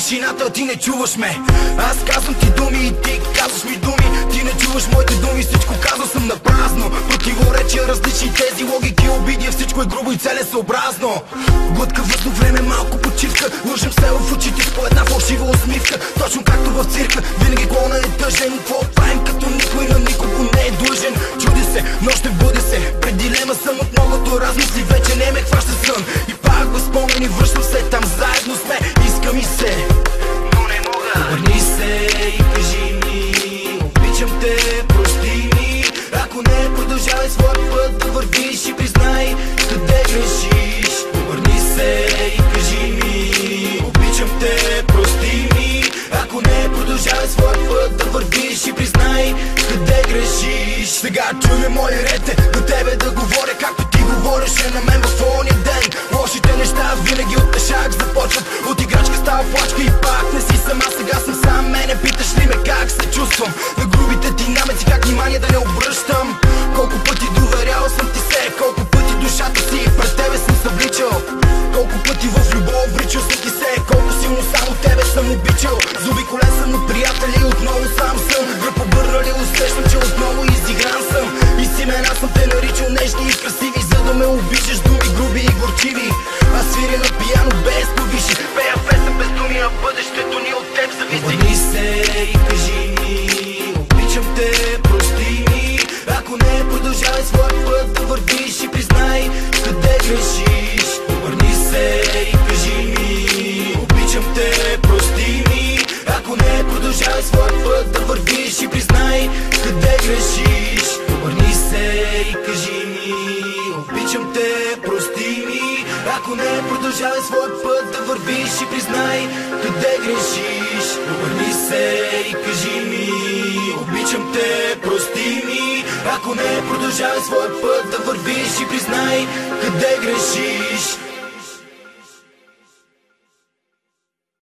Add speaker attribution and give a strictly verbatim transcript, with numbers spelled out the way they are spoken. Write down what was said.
Speaker 1: тишината, ти не чуваш ме. Аз казвам ти думи и ти казваш ми думи. Ти не чуваш моите думи, всичко казвам съм на празно. Противоречия, различни тези логики, обиди, всичко е грубо и целесъобразно. Глътка въздух, време, малко почивка. Лъжим се в очите с по една фалшива усмивка. Точно както в цирка, винаги клона е тъжен. Какво правим, като никой на никого не е длъжен? Чуди се, но ще бъде се. Пред дилема съм от многото размисли, вече не ме хваща сън. И пак възпомени, връщам се там, заедно сме. Иска ми се, но не мога. Обърни се и кажи ми, обичам те, прости ми. Ако не, продължавай своя път да вървиш и признай къде грешиш. Обърни се и кажи ми, обичам те, прости ми. Ако не, продължавай своя път да вървиш и признай къде грешиш. Сега чуй ме, мой ред е на тебе да говоря, както ти говореше на мен в ония ден. Лошите неща винаги от тъшак започват, от играчка става плачка и пак не си сама. Сега съм сам, мене питаш ли ме как се чувствам? На грубите ти намеци как внимание да не обръщам. Колко пъти доверял съм ти се, колко пъти душата си пред тебе съм събличал. Колко пъти в любов вричал съм ти се, колко силно само тебе съм обичал. Заобиколен съм от приятели, отново сам съм. Гръб обърнали, усещам, че отново изигран съм. И с имена съм те наричал нежни и красиви, за да ме обичаш думи груби и горчиви. Аз свиря на пияно без повиши, пея песен без думи, а бъдещето ни от теб зависи. Обърни се и кажи ми, обичам те, прости ми. Ако не, продължавай своя път да вървиш и признай къде грешиш. Обърни се и кажи ми, обичам те, прости ми. Ако не, продължавай своя път да вървиш и признай къде грешиш. Обърни се и кажи ми, обичам те, прости ми. Ако не, продължавай своя път да вървиш и признай къде грешиш. Обърни се и кажи ми, обичам те, прости ми. Ако не, продължавай своя път да вървиш и признай къде грешиш.